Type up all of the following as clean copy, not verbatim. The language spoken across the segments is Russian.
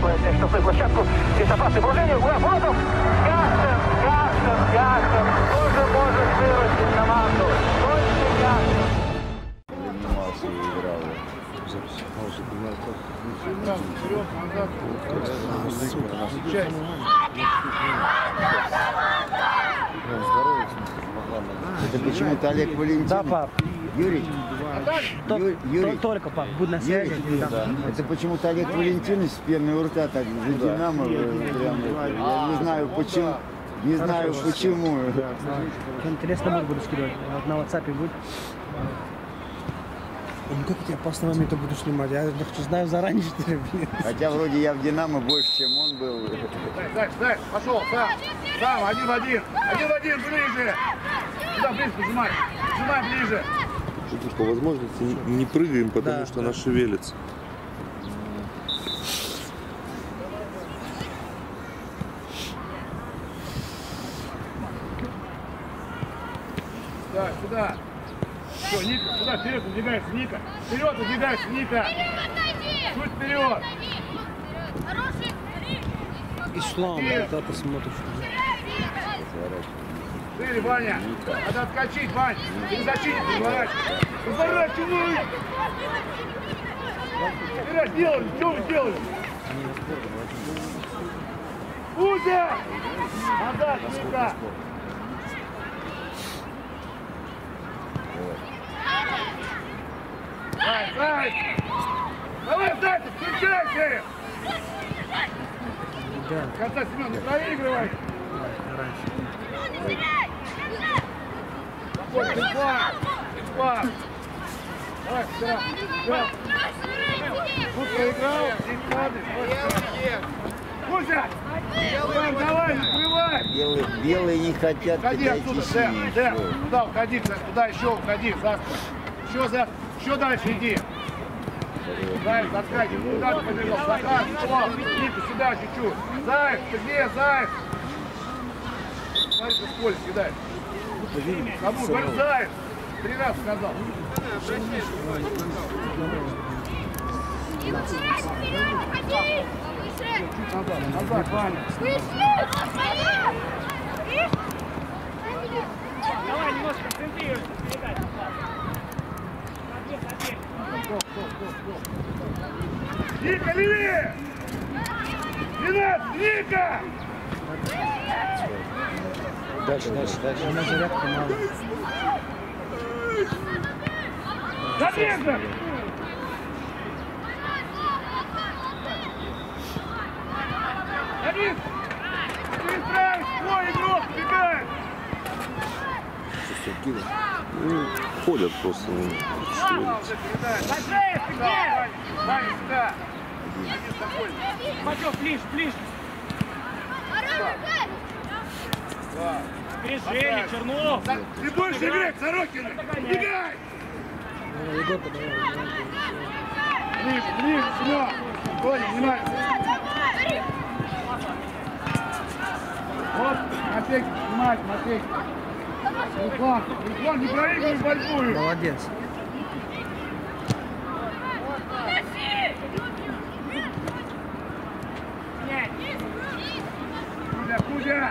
выходит на штрафную площадку. Здесь опасное положение. Володов! Яшин тоже может выручить команду. Только Яшин. Занимался и играл. Это почему-то Олег Валентин. Да, пап. Юрий? Юрий? Только, пап, будь на связи. Да. Это почему-то Олег Валентинович с пеной у рта так за Динамо. Я не знаю почему. Не знаю почему. Интересно будет, буду скидывать. На WhatsApp будет. Ну как эти опасные моменты буду снимать? Я хочу знаю заранее, что ли, блин. Хотя вроде я в Динамо больше, чем он был. Дай, пошел, сам, один в один, ближе. Сюда, ближе, прижимай ближе. По возможности не прыгаем, потому что она шевелится. Сюда. Все, Ника, сюда, вперед выдвигайся, Ника. Вперед выдвигайся, Ника. Чуть вперед. Ислам, да, посмотришь. Шире, Ваня. Надо отскочить, Вань. Ты не защитник, разворачивай. Вперед, делай, что вы делаете? Кузя! Назад, Ника. Дай! Давай, Зайцев, включайся! Конца, Семен, не проигрывай! Давай, сюда! Тут проиграл, здесь падаешь! Кузя! Давай, уплывай! Белые не хотят Уходи отсюда, Дэм! Туда уходи, туда еще уходи, еще дальше иди! Заяц, отскакивай, куда ты побежал? Захар, Ника, сюда чуть-чуть. Заяц, ты где, Заяц? Смотри, ты в поле кидай. Кому? Говорю, Заяц. 3 раза сказал. Чуть назад, Ваня. Давай немножко центрируйся, передачу. Ника, левее! Ренат, Ника! Дальше. Она зарядка мало. Забега! Один! Перестраивай, свой игрок, бегай! Ходят просто. Ваня, сюда! Пачок, ближе. Движение, Чернов. Ты будешь играть, Сорокин! Бегай! Ближе, сюда! Коля, внимательно! Вот, Матей, внимательно, Матей! Руслан, не проигрывай борьбу! Молодец. Кузя!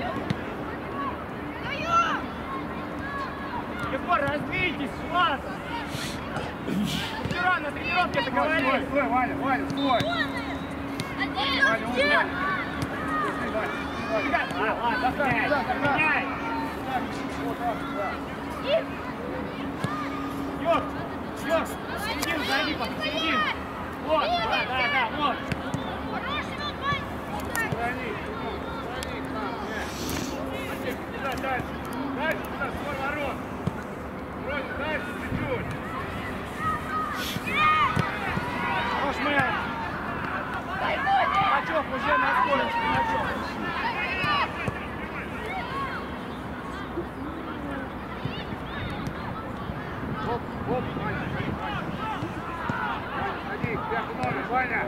Егор, раздвиньтесь, Влад! Вчера на тренировке это говорили. Стой, Ваня, стой! Ваня, Ладно, меняй! Йорк, середину зайди, пока, середину! Вот, да, вот! Дальше, сюда, свой ворот! Вроде дальше чуть-чуть! Рошмен! Пачок уже на скорости, Пачок! Оп, Ваня! Ходи, вверх ноги, Ваня!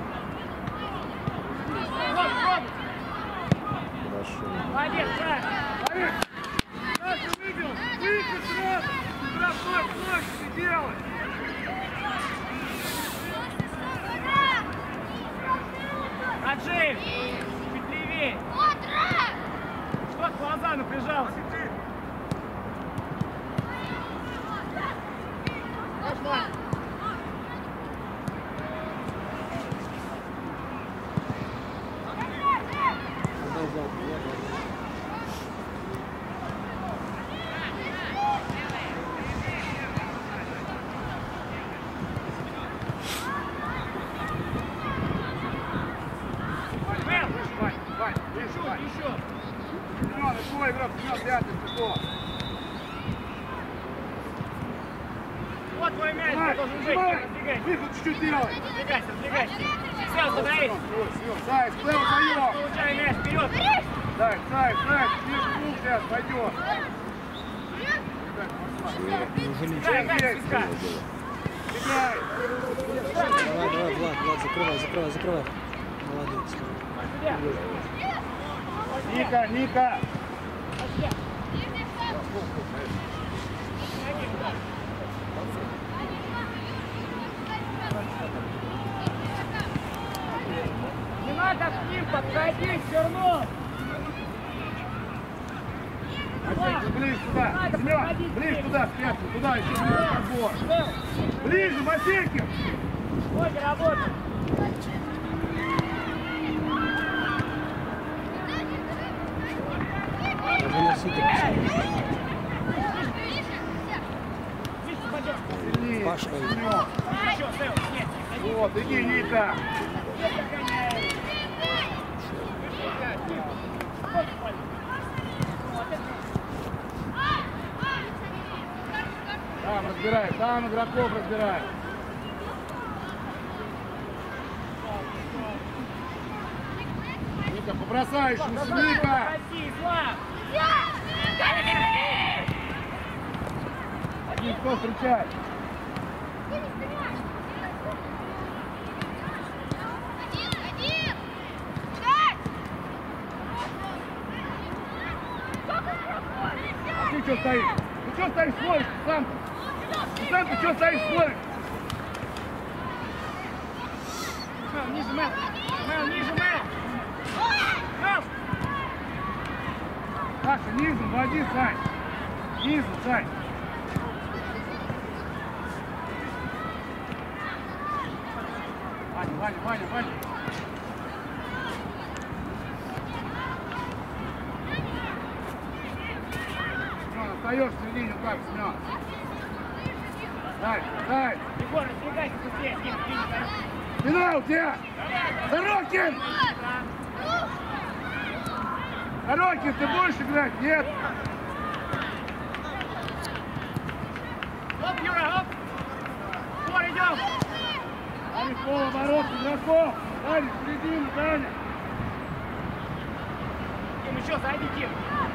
Молодец, Саш! Саша выбил! Выйди сразу! Бросок, ножки ты делай! Поджим! Чуть левее! Что к глаза прижался? Пошла! Твой игрок, пятый, что? Вот твой мяч, ты должен жить, разбегайся. Выход чуть-чуть делай. Разбегайся. Все, смотри. Заяц, плыл заем. Получай мяч, вперед. Заяц, ближе к двух сейчас, пойдет. Играй, свистка. Играй. Давай, Влад, закрывай. Молодец. Ника. Не надо к ним подходить, все равно. Ближе туда, Семен, ближе туда, спрятаться, туда еще ближе, ближе, Масейкин! Вот и работа. Сильнее, Пашка. Еще, Сэм, нет. Вот, иди, Ника! Там игроков разбирай. Ника, побросающим, Ника! Один кто встречает? А ты что стоишь? Ты что стоишь, смотришь, сам? Сам ты что стоишь, смотришь? Ниже, Мэл! Ниже, Мэл! Мэл! Саша, низом, води, Сань! Низом, Сань! Ваня! Семен, остаешься в середине, как, Семен? Дай! Егор, разбегайся быстрее! Спина у тебя! Сорокин! Сорокин, ты будешь играть? Нет! Оп, Юра, оп! Скоро идем! Дали полуоборот игроков! Дали, в середину, Даня! Тим, еще зайди, Тим!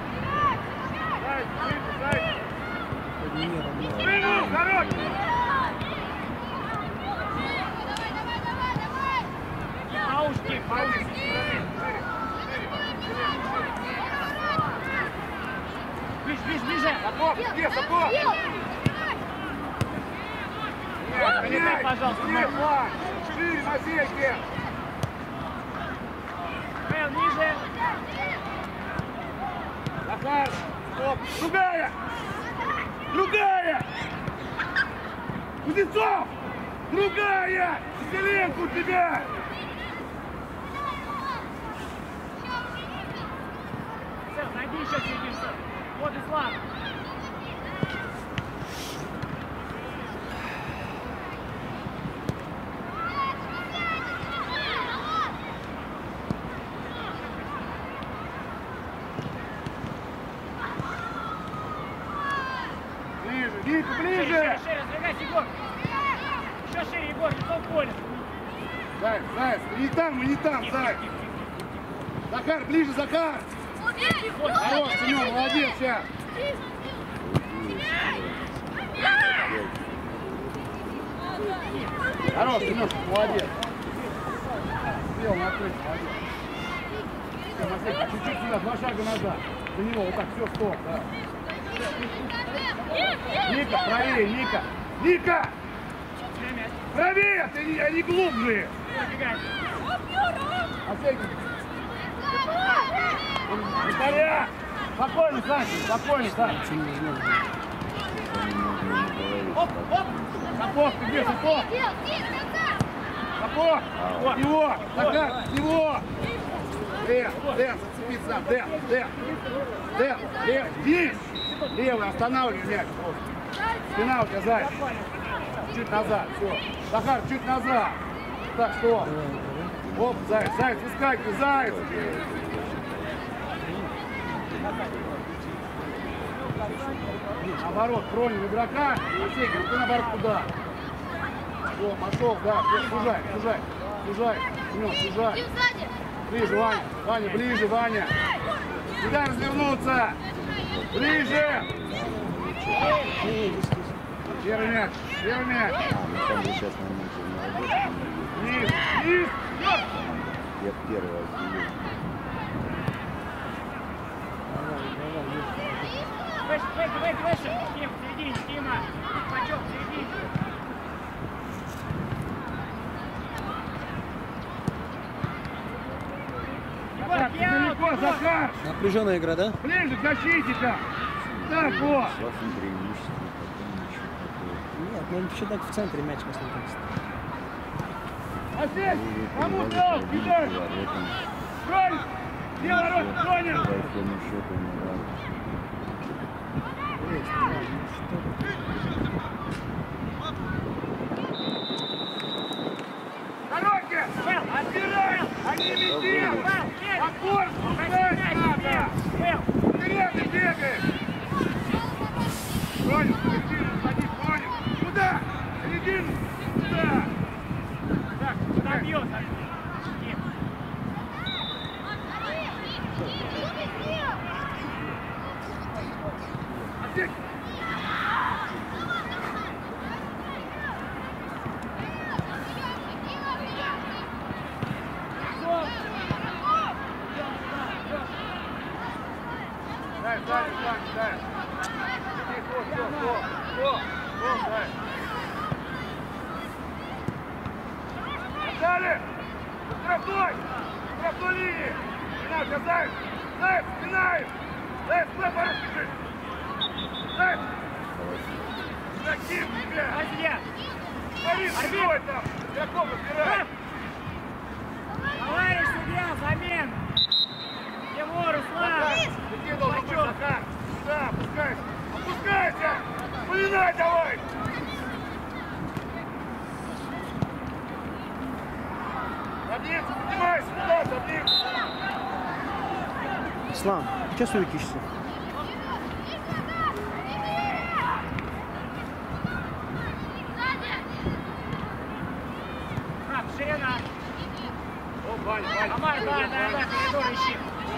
Дай! Спину, Сорокин! Ауш, Тим, ауш! Ближе! Сапог, где Сапог? Дай, пожалуйста, Где, Вань? Шире, Масейки! Мэл, ниже! Захар, стоп! Другая! Кузнецов! Другая! Зеленку тебя! Все, найди еще середину. Вот и Слава. Ближе, ближе! Шире, раздвигайся, Егор. Еще шире, Егор, лицо в поле. Заяц, не там, Заяц! Захар, ближе, Захар! Хорош, Семен, молодец, сейчас! Хорош, Семен, молодец! Успел на открыть, молодец! Все, Матвей, чуть-чуть сюда, 2 шага назад. За него, вот так, все, стоп, да. Ника, правее, Ника! Ника! Правее, они глубже! Разбегайся. А Виталия! Спокойно, Саня, спокойно, Саня. Оп, оп! Сапог, ты где, сапог? Сапог! Вот, его! Захар, его! Дэн, зацепись сам, Дэн, здесь! Левый, останавливай мяч. Спина у тебя, Заяц. Чуть назад, все. Захар, чуть назад. Так, что? Оп, Заяц, выскакивай, Заяц! Наоборот, тронем игрока, Осекин, ты наоборот куда? Все, пошел, да, сужай, Семен, сужай. Ближе, Ваня, ближе, Ваня. Сюда развернуться. Ближе. Первый мяч. Там сейчас на Вниз. Я первый отделил. Выше. Тим, в середине, Тима. Пачок, в середине. Далеко, Захар. Напряженная игра, да? Ближе к защите-то. Так, вот. С вашим преимуществом потом ничего такого. Нет, ну еще так в центре мяч посмотрится. Осень, кому дал? Кидай. Тронь. Где ворот? Тронем. По итогам счета не надо. Дороги! Отбирай! Они летят! Отбор! Пускай надо! Вперед ты бегаешь! Понял? Середину сходи, понял? Куда? Середину! Куда? Так, куда бьет? Отсечь! Дай. Все, дай. Отдали! Штрафной линии! Спина, Заяц, спина им! Заяц, пора бежит! Заяц! Таким тебя! Азия! Смотри, спиной там! Яков, разбирай! Товарищ судья, замен! Тимур, Руслан! Ты должен быть, Захар! Сюда, опускайся! Опускайся! Вылинай давай! Забьется, поднимайся! Туда, забьется! Слава, ты что суетишься? Ширина! О, Ваня! Да, коридор ищи!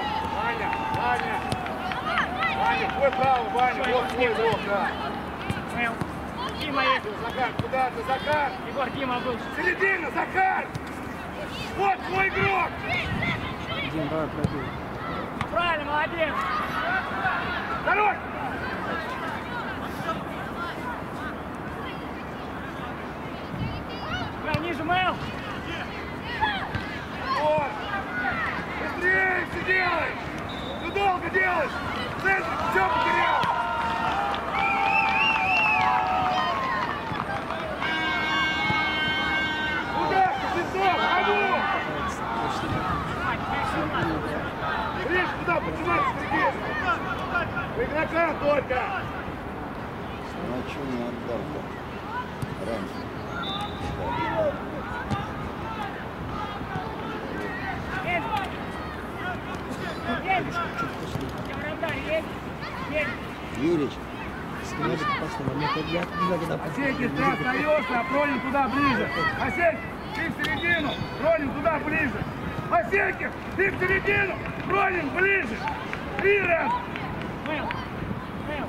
Ваня, твой право, Ваня! Вот твой игрок, да! Понял. Дима есть! Захар, куда ты, Захар? Егор, Дима был! Середина, Захар! Вот твой игрок! Дим, давай пробей. Правильно, молодец! Второй! Мэл, ниже, Мэл! Вот! Быстрее все делай! Ты долго делаешь! Центр, все потерял! Куда? Кузнецов, кому? Ближе туда, почему среди? У игрока только! Ну а что не отдал-то? Раньше. Юрич. Надо попасть на момент. Я туда, когда Осекин, ты остаешься, а Пронин туда ближе. Осекин, ты в середину, Пронин туда ближе. Осекин, ты в середину, Пронин ближе. Три раза. Мэл! Мэл!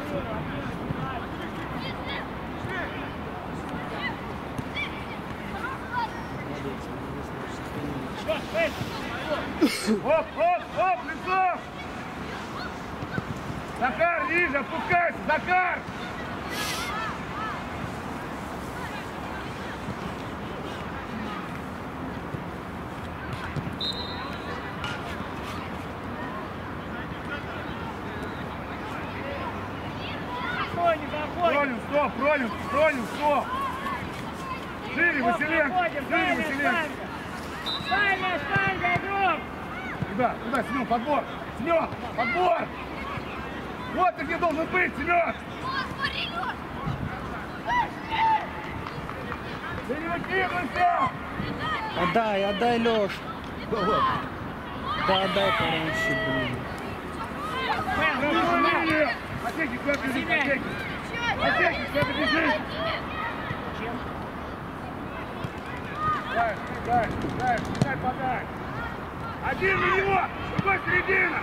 Оп, лицо. Захар, ниже, опускайся, Захар. Стоп, Пронин, стоп! Шире, Василенко! Шире, Василенко! Штанга, игрок! Куда, Семен, подбор! Семен, подбор! Вот ты где должен быть, Семен! Ты не выкидывайся! Отдай, Леш. Да, отдай пораньше, блин. Отсеки, куда бежишь, Отсеки, куда ты бежишь? Дай, подай! Один на него, другой середина!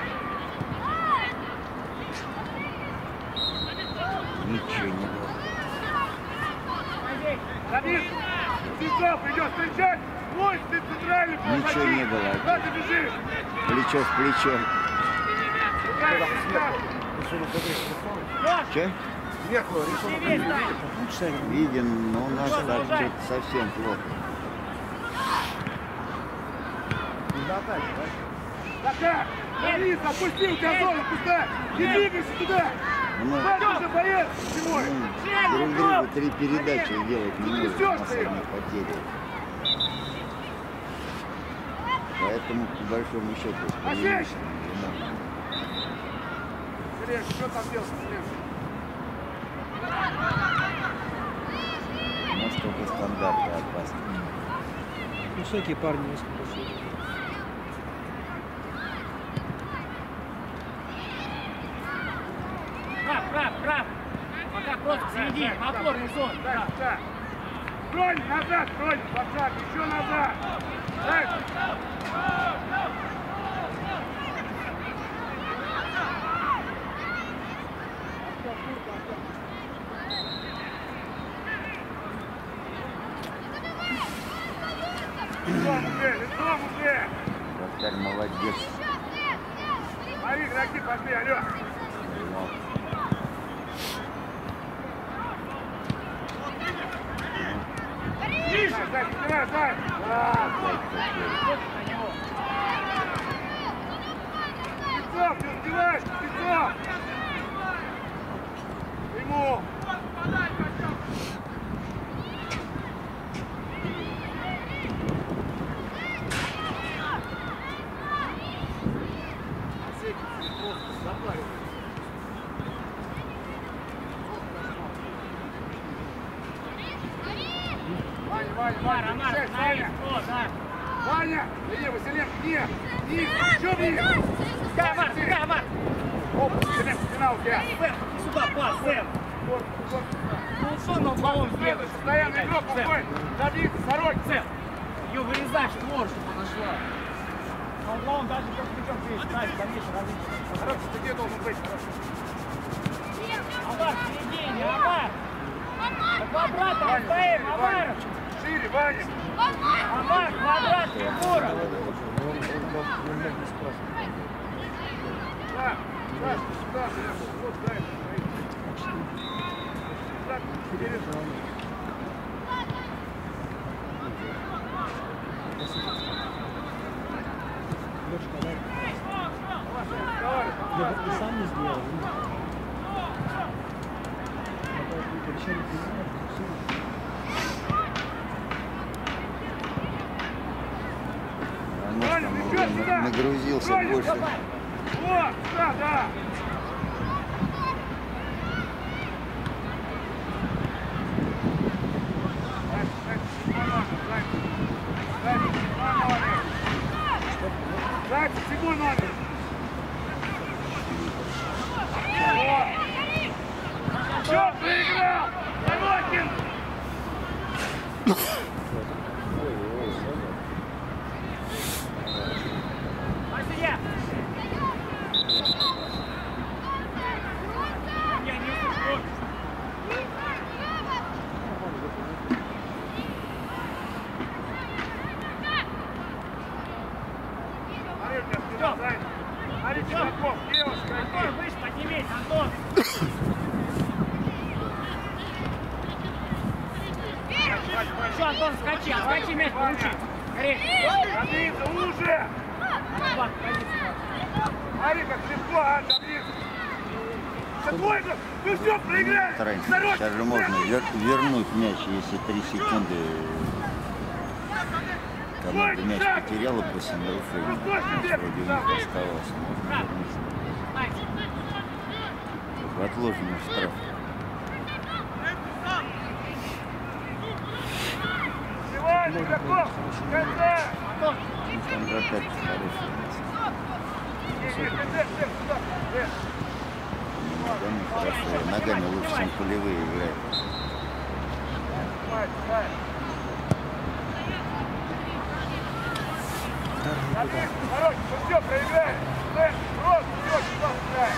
Ничего не было. Давид, Сенцов идет встречать! Лось, ты центральный! Ничего не было. Куда ты бежишь? Плечо в плечо. Че? Виден, но у нас так что-то совсем плохо. Захар, Денис, опусти, у тебя зона пустая! Не двигайся туда! Мы Уже боец, зимой! друг другу 3 передачи делать не можем на самой потере. Поэтому, по большому счету, преимущественно. Сереж, что там делать, Сереж? У нас только стандарты опасны. Высокие парни несколько шуток. Прав. Пока просто в середине, в опорной зоне. Да. Бронь, назад, Бронь, подшаг, еще назад. Дай. Лицом уже! Вратарь молодец. Смотри, игроки пошли, алло! Тише, дай, собирай, дай! Пиццов, ты успеваешь, Пиццов! Ему! Ваня! Иди, Василенко, нет! Что бьешь? Пускай, Амар! Оп, Василенко, спина у тебя! Сюда, пас, Сэм! Ну что на угловом сделаешь? Постоянный игрок, уходит! Забиться, сорок! Сэм! Ее вырезай, створ, чтобы она шла. На угловом даже как плечом есть, ставить, конечно, развитие. Хорош, ты где должен быть? Амар, в середине, Амар! Квадрат, стоим, Амар! Шире, Ваня! Амар, квадрат, фигура! Да, сюда, вот, дай. Так, интересно. Я бы ты сам не сделал. А наш там уже нагрузился больше. Вот, да. Дайте, седьмой номер. Все, проиграл! Сорокин! Василия! Я не успел. Смотри, у тебя спина сзади. Смотри, Чудаков, девушка. Антон, выше поднимись, Антон! Все, Антон, скачи мяч, получи. Скорее. Добиться, уже! Влад, пойди сюда. Смотри, как легко, а, добиться. Двойка! Вы все проиграли! Раньше. Сейчас же можно вернуть мяч, если 3 секунды команда мяч потеряла после нарушения. Мяч вроде у них оставался. Можно вернуть. В отложенном штрафе. Сегодня игроков! Конца! Контратаки хорошие. Ногами хорошо. Ногами лучше, чем полевые играют. Короче, мы все проиграли. Просто все, что играем.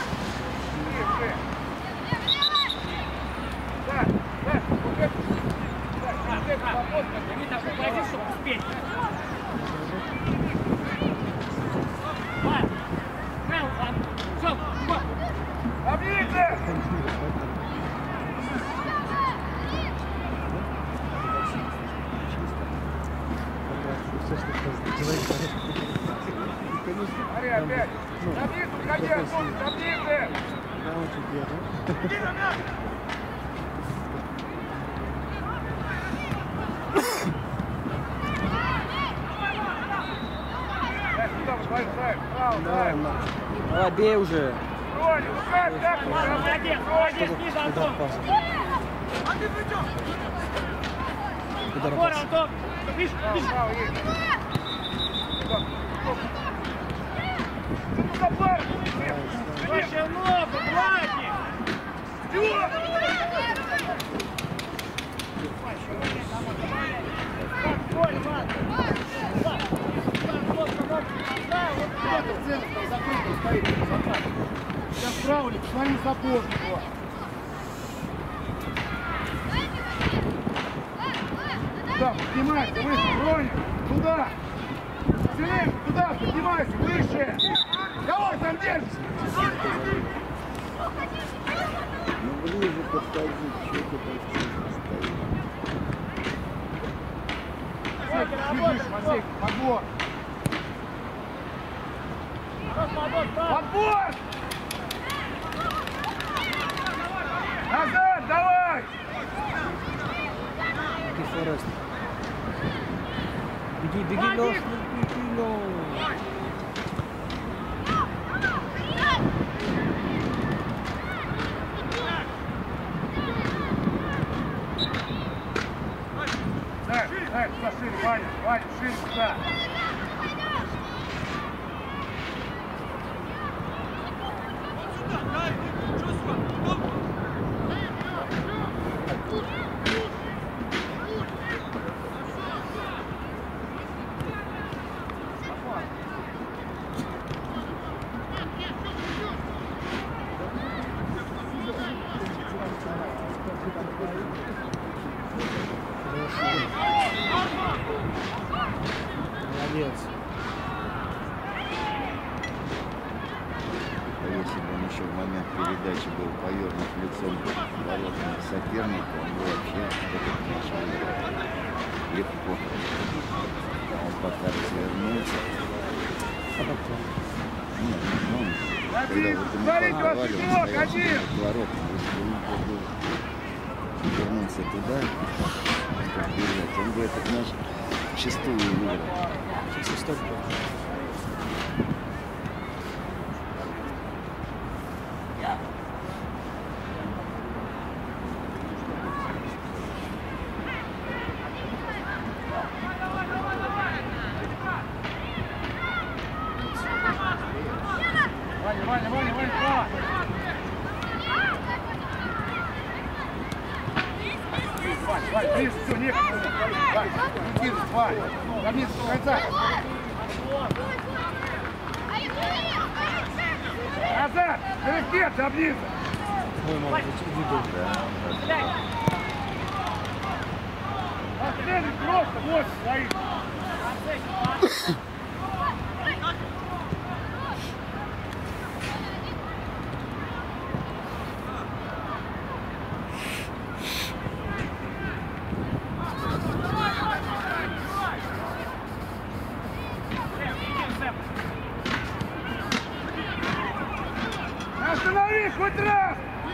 Да, вот это. Они так уходи, чтобы успеть. Обидно! Смотри, опять. Забит, уходи, Антон, забит! Иди на мяч! Давай, бей уже. Роня, ну как так? Молодец, молодец, ниже, Антон. Скоро, Антон. Видишь, видишь. Выше ногу, Владик. Сейчас Браулик, с вами запомнит его. Туда, поднимайся, выше, Роня, туда. Селим, туда, поднимайся, выше. Кого там держишь? Ну ближе подходи, что ты так стоишь? Бежишь, Матвей, подбор. Подбор! Назад, давай! Форест. Беги, беги, Лёш, беги, Лёш. Дай, туда шире, Ваня, шире сюда. Молодец. Если бы он еще в момент передачи был повернут лицом к воротам соперника, он бы вообще этот мяч выиграл легко. Он пока развернулся. Нет, ну, когда вот ему подавали, он стоял к воротам, если бы он вернулся туда, бежать, он бы этот мяч вчистую выиграл. Ваня, справа! Вань, ближе, все, некогда. Вань, Никита, Вань, Дамир, до конца. Назад, налегке, Дамир. Ой, молодец, видел. Последний просто, вот, стоит. Останови хоть раз!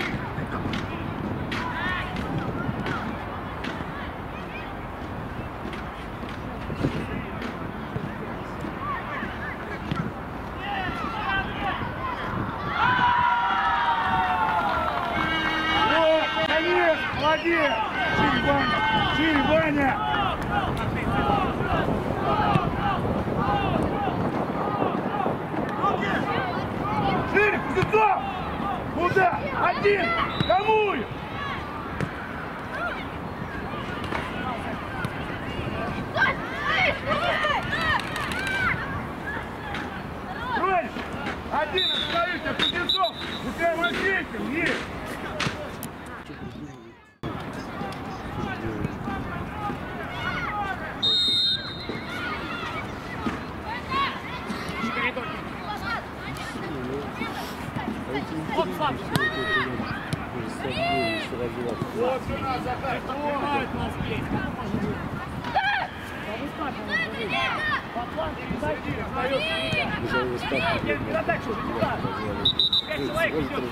Вот слабше. Вот сюда, Захар, Помогают нас бить. Как может быть? Да вы так, по флангу, дайте, передачу уже не так. 5 человек идет.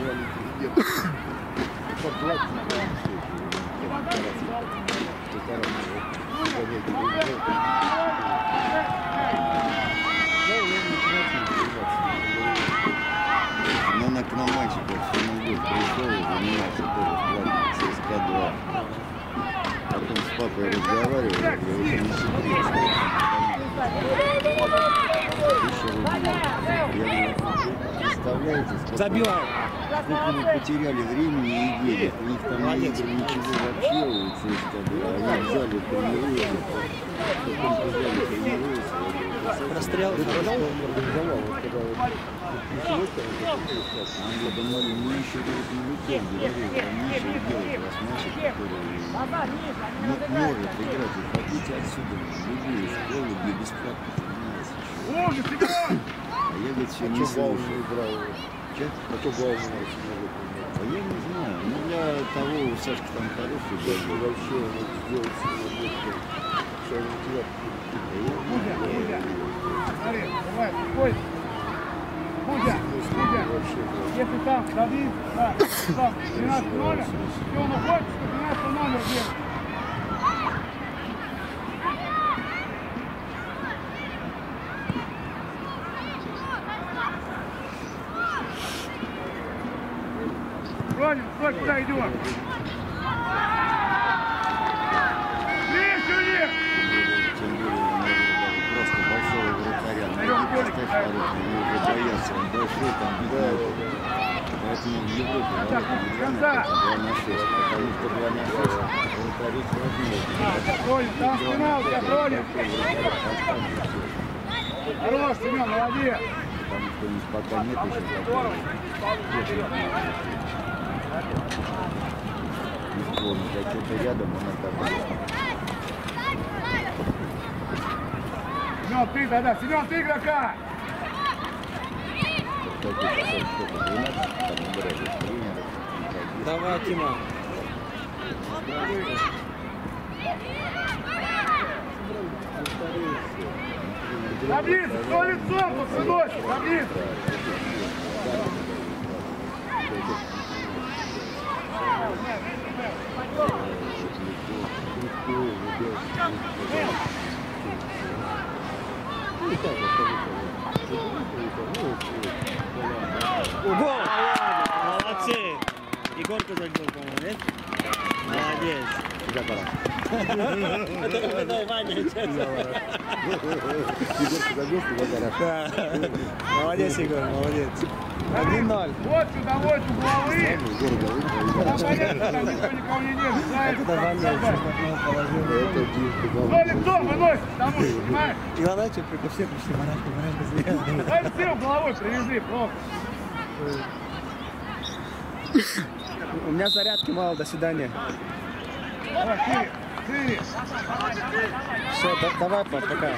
Но на мальчиков все Новый год пришел и занимался тоже платно ЦСКА-2. Потом с папой разговаривали, говорю, это не секрет. 1000 рублей. Представляете, сколько мы потеряли времени и денег. У них там не игры, ничего вообще у ЦСКА-2. Они взяли, тренируются, потом взяли, тренируются. Расстрел организовал, когда они думали, мы еще не летим, говорили, они еще делают пластмассу, которые может играть. И хотите отсюда, любые школы, где бесплатно занимаются. А я, говорит, все не слушаю. А то главное. А я не знаю, ну для того у Сашки там хороший даже. Вообще сделать Смотри, давай, спокойно. Будя, если там Давид, да, там 12 номер, и он уходит, 12 номер делает. Ронин, стой, куда идем? Ближе! Тем более, просто большого вратаря. Поставь хороший, они уже боятся, он большой, там бегает. Поэтому в Европе ворота не 2 на 5, а 2 на 6. Потому что 2 на 6 вратарю сложнее. Ронин, там спина у тебя, Ронин! Хорош, Семен, молодец! Потому что у них пока нет еще такого. Исполнить, а что-то рядом он оказался. Семен, ты тогда! Семен, ты игрока! Давай, Тима. Таблица, кто лицом, тут выносит, таблица! Ого! Молодцы! Егорка забил, по-моему, нет? Молодец! Тебя пора. Это Ваня, честно. Егорка забил, тебя пора. Молодец, Егор, молодец. 1-0. Вот сюда, вот угловые! Там понятно, там никто никого не держит, знаешь? Это Ваня шахматного положения. Это Димка. Кто лицом выносит, потому что, понимаешь? И главное, что только все пришли, Марашка съел. Дай сил головой привези, просто. У меня зарядки мало, до свидания. Давай, шире. Все, давай, пап, пока.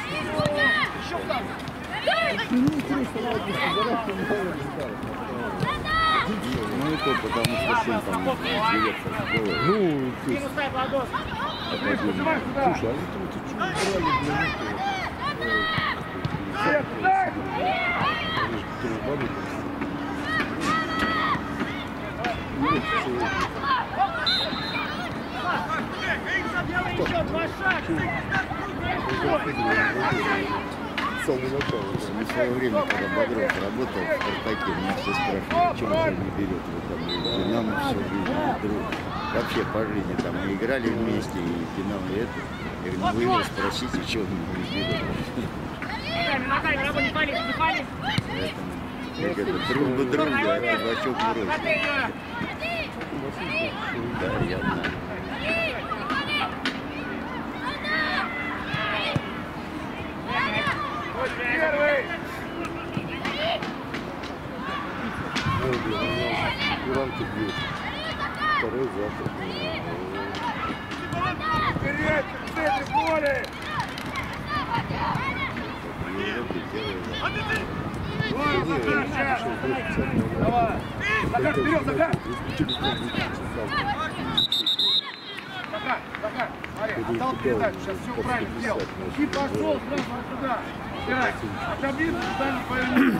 Ну и то, потому что сын там директор школы. Ну, ты... Минус дай ладос. Нажимай сюда. Слушай, а ты что брали для них? Свет, дай! Еще 2 шага. Мы в свое время, когда Багров работал в «Спартаке», меня все спрашивали, чем он не берет его там, «Динамо» все время, друг. Вообще по жизни там мы играли вместе, и «Динамо» и это. Я говорю, вы его спросите, чего он не берет. Ногами, работа, не пали, не пали. Поэтому, это дружба друга, а Бачок бросил. Да, я знаю. Первый! Иванки бьют. Второй завтра. Вперед, в центре поля! В Европе первый. Давай, Захар, сейчас. Давай. Захар, вперед, Захар. Захар, смотри, отдал передачу, сейчас все правильно сделал. И пошел сразу туда. Убирай. Отобьют, туда не повернул.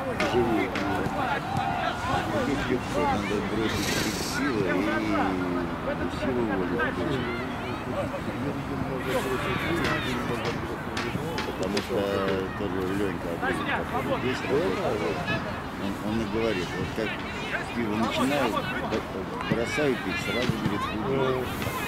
Надо бросить силы и силу воли. Потому что тоже Ленька здесь он и говорит, вот как пиво начинают, бросают их, сразу берет футбол.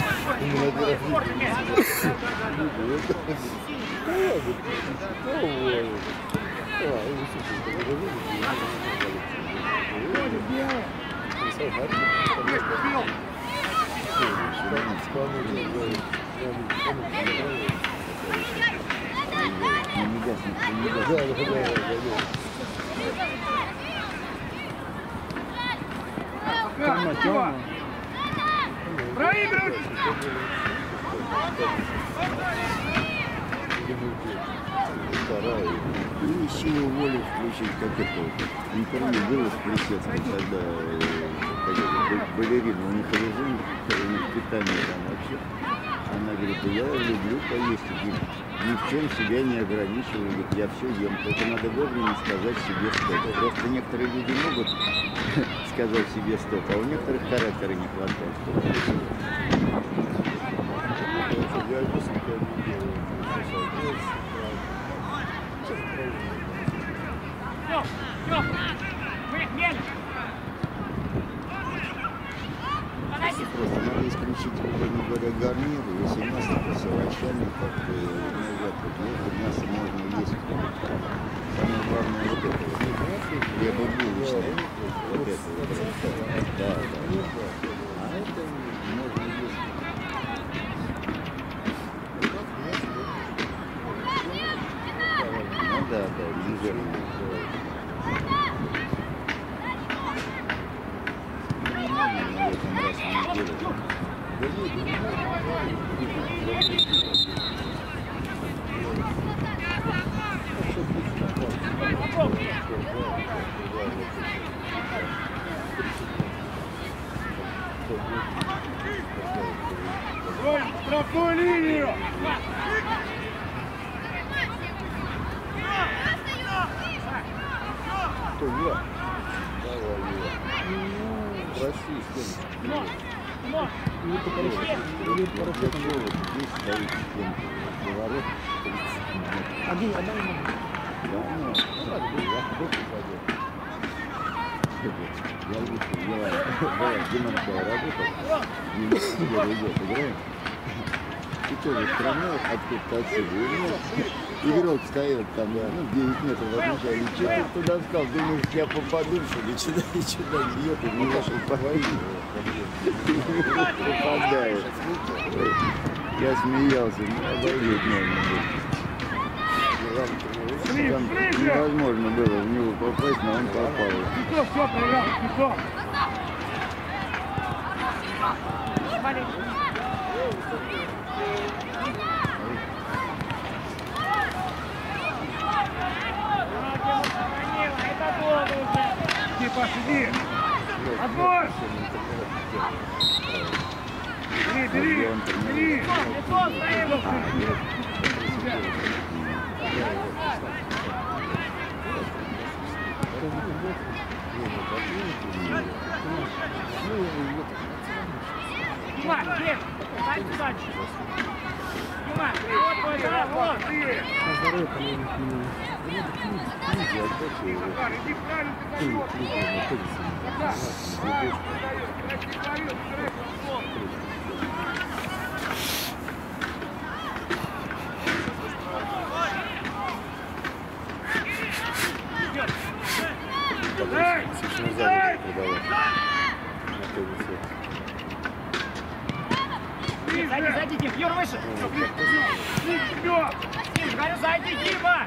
Проигрывать! И силу воли включить, как это. Не помню, было в Плесецком, когда балерина, у них режим, у них питание там вообще. Она говорит, я люблю поесть, ни в чем себя не ограничиваю, говорит, я все ем, только надо вовремя сказать себе стоп. Просто некоторые люди могут сказать себе стоп, а у некоторых характера не хватает. Просто надо исключить, грубо говоря, гарнир, если мясо с овощами, как мясо можно есть. Самое главное вот это вот, хлебобулочное, вот это вот. Да. А это можно есть. Ну да, не жирно. Раз в неделю. Штрафную линию! Кто я? Российский. Я лучше Димонко работал, немного идет, играем. И тоже страной откуда-то отсюда. Игрок стоит там, 9 метров от начала. Что ты туда сказал? Думаешь, я попаду, что ли? Сюда бьет, и не нашел походить. Попадает. Я смеялся, обалдеть можно. Там невозможно было в него попасть, но он попал. Петов, все, проиграл, Петов. Иди, Паш, иди. Отбор! Бери! Дима, Дим, дай туда. Дима, вот ты. Иди правильно, Зайди, Дим, Юр, выше. Говорю, зайди, Дима.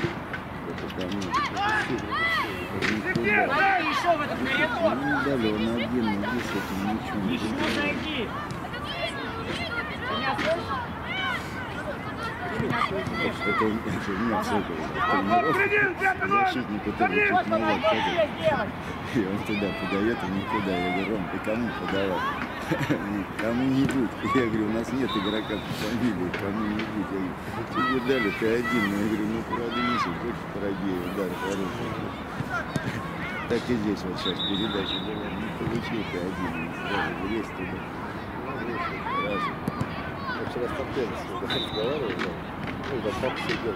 Зайди еще в этот коридор. Ну, дали, он один, но здесь этим ничего не еще зайди. Ты меня слышишь? Так что это у меня все это защитник, который чуть назад ходит. И он туда подает, а никуда. Я говорю, Ром, ты кому подавал? Кому-нибудь. Я говорю, у нас нет игрока по фамилии, кому-нибудь. Я говорю, тебе дали, ты один. Я говорю, ну правда месяц, очень правее, удар хороший. Так и здесь вот сейчас передача была, не получил ты один. Сразу влез туда. Раз. Я вчера с Топенцем разговаривал, ну, да, папа сидел.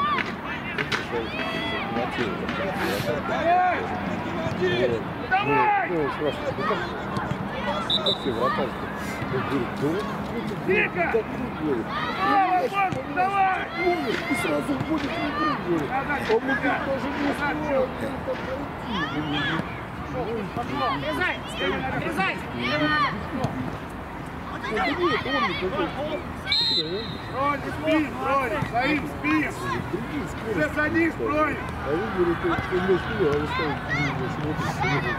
Давай! Ну, он спрашивает, ну как все вратарь? Я говорю, да Тихо! Давай! и сразу будет в игру, говорит. Он мне даже не успел. Врезай! Врезай! Броня, спи, Броня, стоим, спи! Уже садись, Броня! А вы говорите, что мы спили, а вы стоите,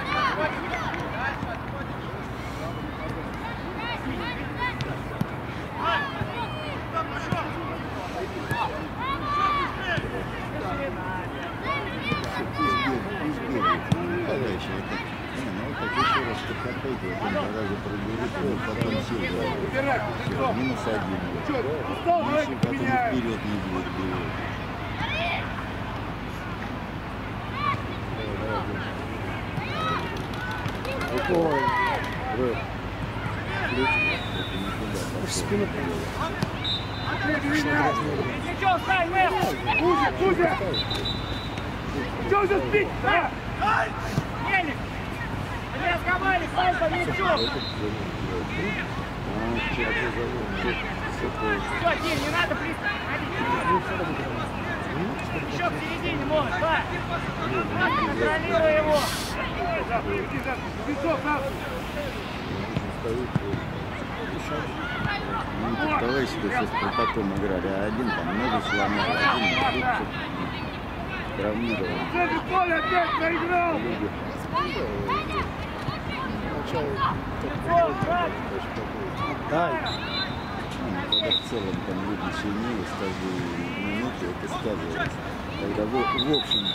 Убирай, лицо! Минус один. Что, устал, давайте Потом поменяем! вперед не будет бегать. Ой, Рэп. В спину. Ничего, встань, Мэм! Кузя, Кузя! Что уже спить? Да? Мельник! Сейчас команде, хватит по мячу! Все, Дим, не надо близко! Еще в середине можешь, да! Контролируй его! Лицо, сразу! Ну, представляешь, что сейчас потом играли, а один там ногу сломал, один руку травмировал. Центр поля опять проиграл! Дай. Когда в целом там люди сильнее с каждой минуты, это сказывается. Когда в общем...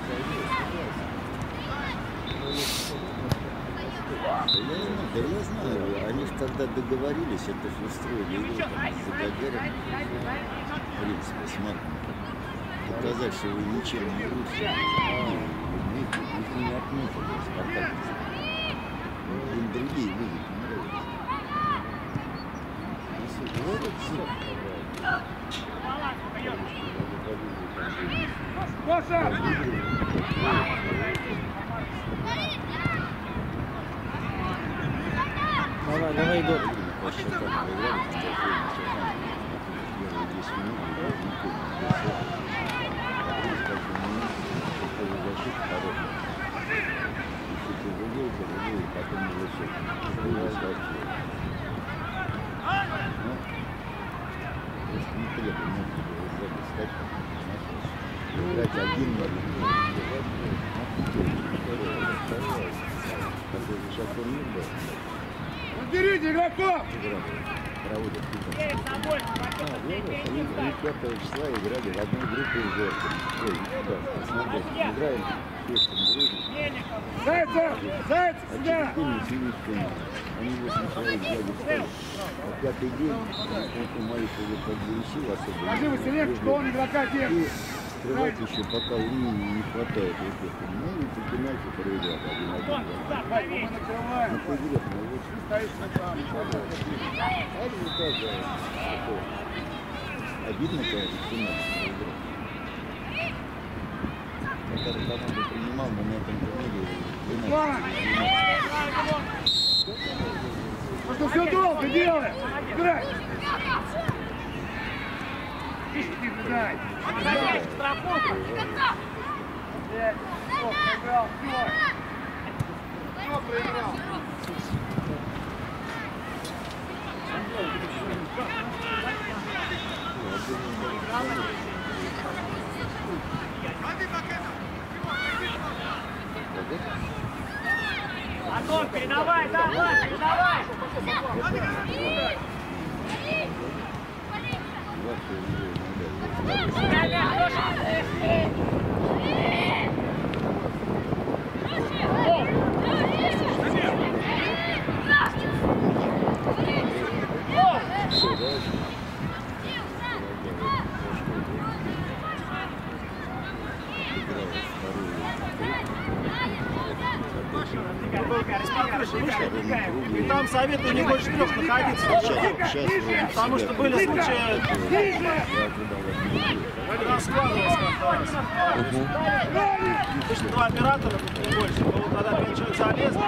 Да я знаю, они же тогда договорились, это же устроили игру там, за Гагарина, в принципе, с Марком. Показать, что вы ничем не лучше. Их не отметили, Спартак. Им другие люди нравятся. Гоша! Давай, давай, Егор. По счетам проиграли, потому что первые 10 минут никто не бросал. А через каждую минуту такой защита хорошая. Если ты выиграл, то выиграл, потом не вышел. Выиграл скачивал. Ну, просто не требует многих сзади скачивать. Играть один на один. Такой же сейчас турнир был. Уберите игроков! Проводят они 5 числа играли в одной группе с Жорком. Ой, да, Краснодарским. Играем в Пешком дружбе. Зайцев! Зайцев, А сюда! через день не сидит команда. Они 8 человек взяли в стол. А 5-й день, у моих уже подвинчил особо. Скажи, Василек, что он игрока И держит. скрывать еще пока умения не хватает. Ну и по пенальти проиграл 1-1. Давай, мы накрываем. Ну, поиграв, ну вот. Стоит сначала. А результат, да, такой. Обидно, конечно, 17 проиграл. Я когда команду принимал, мы на этом турнире 12. Ну что все долго делаем? Играй! Тише, тише, дай! Опять штрафовка! Все, проиграл, все! Все проиграл! Антон, передавай, давай, передавай! И там советую не больше 3 находиться. Потому что были случаи, раскладывалось как-то. Обычно 2 оператора, не больше. Но вот когда 5 человек залезли,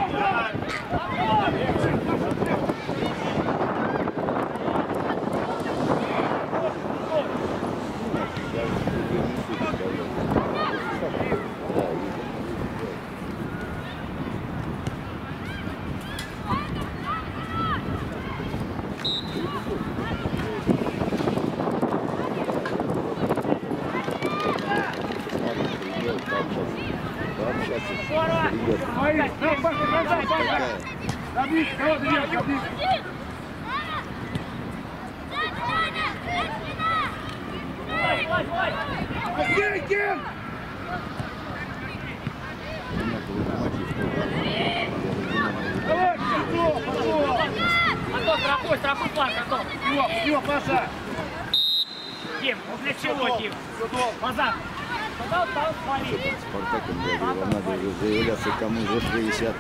Страхуй флаг, Антон. Все, Паша. Дим, ну для чего, Дим? Назад. Тогда там смотри. Спартаком говорил, надо уже заявляться кому за 60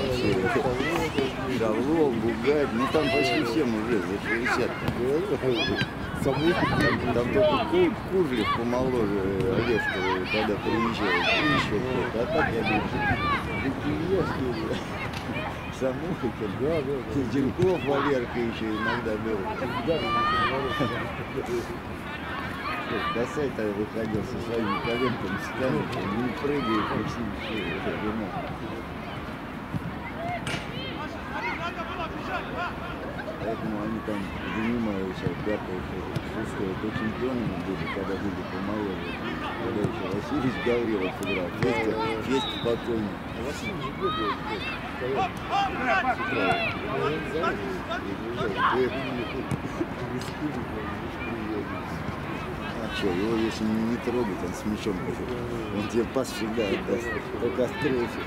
Галов, Бугай, ну там почти всем уже за 60. Там только Кужлев помоложе Олежкова, когда приезжал, еще кто-то, а так я говорю, Самохин, Дерков, Валерка еще иногда был. Касай-то выходил со своими коленками, станет, не прыгает, и все вино. Поэтому они там занимаются 5-й, 6-й, то чемпионами были, когда были помоложе. Когда еще Василий Гаврилов играл, Фесть покойник. Василий же бегает, а что, его если не трогать, он с мячом будет. Он тебе пас всегда отдаст, только откройся.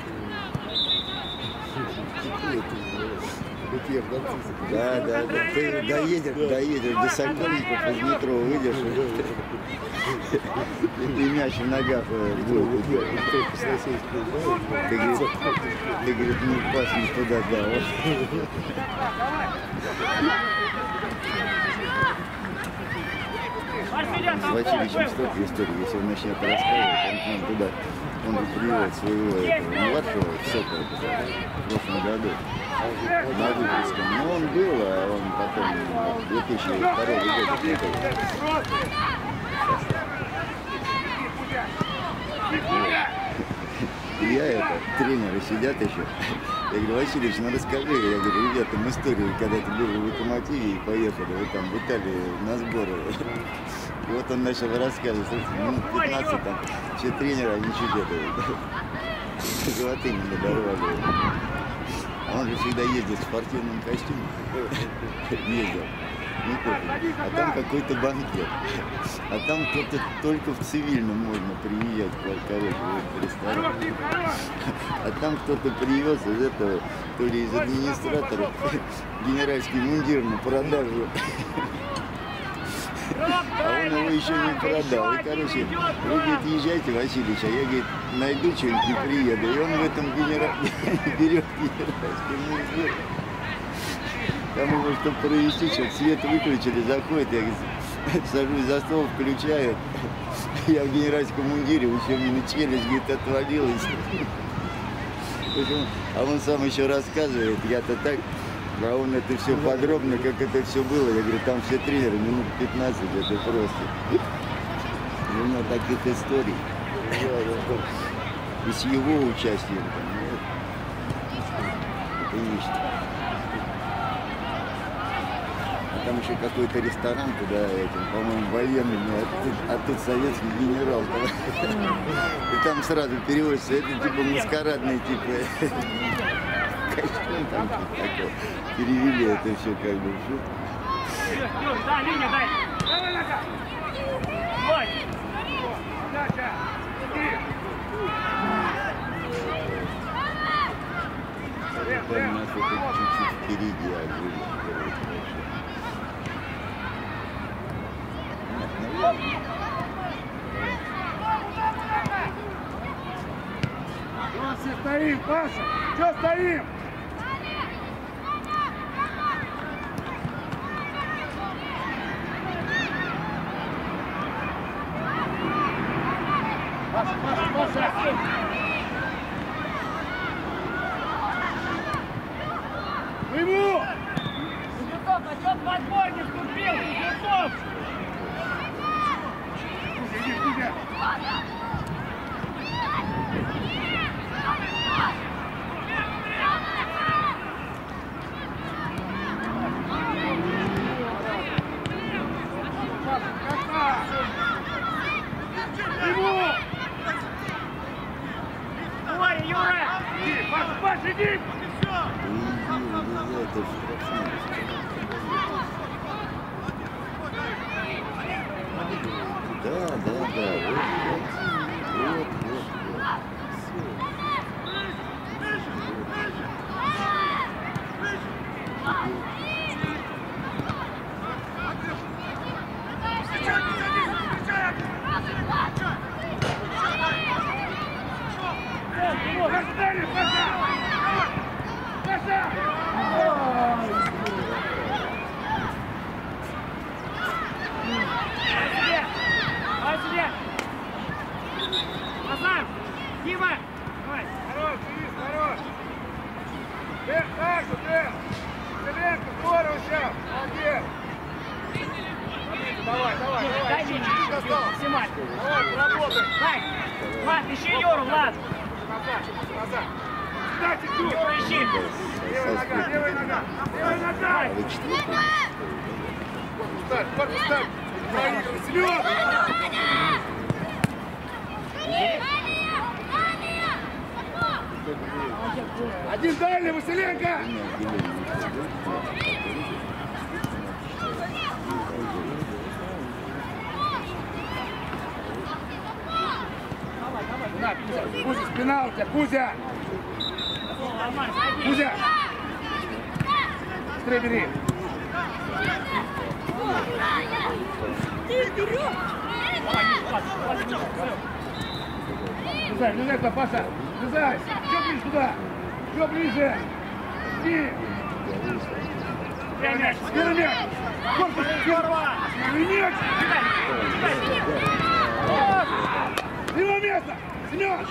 Да. Ты доедешь до Сокольников, из метро выйдешь, и мяч в ногах будет. Ты говорит, ну пас не туда дал. С Васильевичем столько историй, если он начнет рассказывать, он к нам туда, он приводит своего младшего Сокола в прошлом году на Выпуском. Но он был, а он потом 2002 года. Я тренеры сидят еще. Я говорю, Васильевич, ну расскажи. Я говорю, ребятам историю, когда ты был в Локомотиве и поехали вы там в Италию на сборы. И вот он начал рассказывать, минут 15 там, все тренеры, они чуть это, животы не надорвали. А он же всегда ездит в спортивном костюме. Ездил. А там какой-то банкет. А там кто-то только в цивильном можно приезжать, короче, в ресторан. А там кто-то привез из этого, то ли из администраторов, генеральский мундир на продажу. А он его еще не продал. И, короче, вы, говорит, езжайте, Васильевич, а я, говорит, найду что-нибудь и приеду. И он в этом берет генеральский мундир. Там его, чтобы провести, что-то свет выключили, заходит, я, говорит, сажусь за стол, включаю. Я в генеральском мундире, у меня челюсть, говорит, отвалилась. А он сам еще рассказывает, я-то так, а он это все подробно, как это все было. Я говорю, там все тренеры, минут 15, это просто. У него таких историй. И с его участием. Это вещь. Там еще какой-то ресторан туда, по-моему, военный, а тут советский генерал. И там сразу переводится, это типа маскарадный, типа костюм там такой. Перевели это все как бы в шутку. Да, Линя, дай. Давай нога! Ой! Подача! Иди! Там нас это чуть-чуть впереди, а Жили. Чего все стоим, Паша? Чего стоим? Паша, Паша, Паша! Ему! Кузнецов, а что в отбор не вступил? Кузнецов! Иди, иди! Ой, Юра! Иди, Паша, Паша, иди! Иди, это штрафной. Да, да, да, вот. Раздали, Паша! Паша! Давай себе! Назар! Дима! Давай! Хорош, Денис, хорош! Так же, Дэн! Селенко, здорово сейчас! Молодец! Давай, давай, давай! Дай мне чуть-чуть максимально! Давай, поработай! Дай! Влад, ищи Юру, Влад! Назад! Сюда чуть-чуть! Юра, ищи! Левая нога, левая нога! Левая нога! Вы четвертый. Корпус ставь! Семен! Один дальний, Василенко! На, Кузя, спина у тебя, Кузя! Нормально, садись! Кузя! Быстрее бери! Влезай, влезай туда, Паша! Влезай! Чё ближе туда? Чё ближе? Иди! Дай мяч! Первый мяч! Корпус! Здорово! Первый мяч! Кидай! Его место! Семен!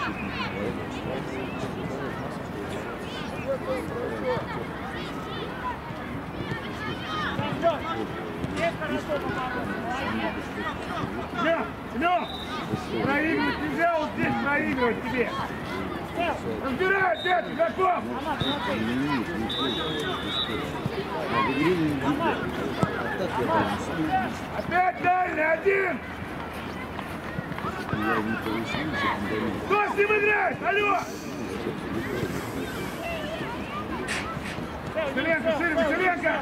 Здесь хорошо поборолся! Семен! Семен! Проигрывать нельзя, вот здесь проигрывать тебе! Разбирай опять, игроков! Опять дальний, один! Кто с ним играет? Алло! Василенко, шире, Василенко!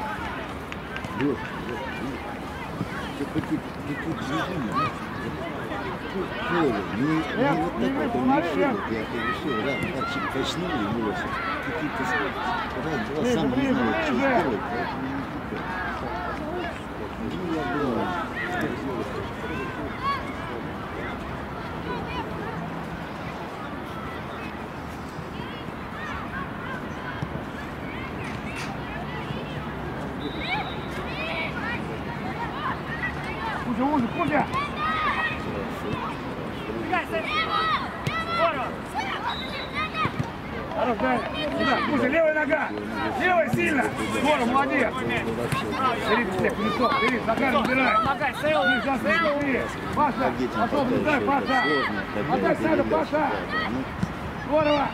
Не вот так вот, не шел, я решил, да, так качнули его, какие-то раз-два, сам не знаю, что сделать, поэтому я думал, что сделать. Кузя, Кузя, Кузя! Здорово! Хорош, дай! Сюда, Кузя, левая нога! Левая сильно! Здорово, молодец! Бери быстрее, Кузнецов, бери, Захар, убирай! Помогай, Сейл! Сейчас быстрее! Паша, пошел, дай, Паша! Отдай саду, Паша! Здорово!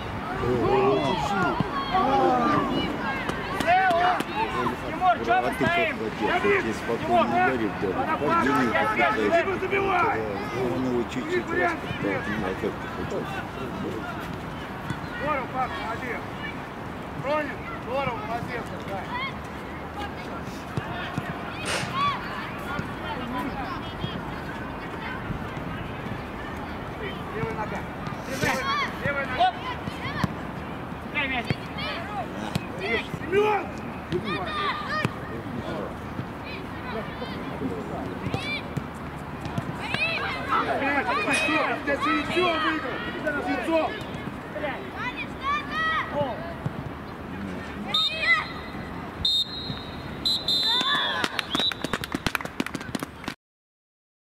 Сейл! Тимур, что мы стоим? Спокойно не говорит, да. Подними, Забивай! он его чуть-чуть распитал, а как ты хотел. Здорово, Паша, молодец! Пронин, здорово, молодец! Левая нога. Левая нога. Дай мяч. Семен! Мяч, все, выиграл. Яйцо.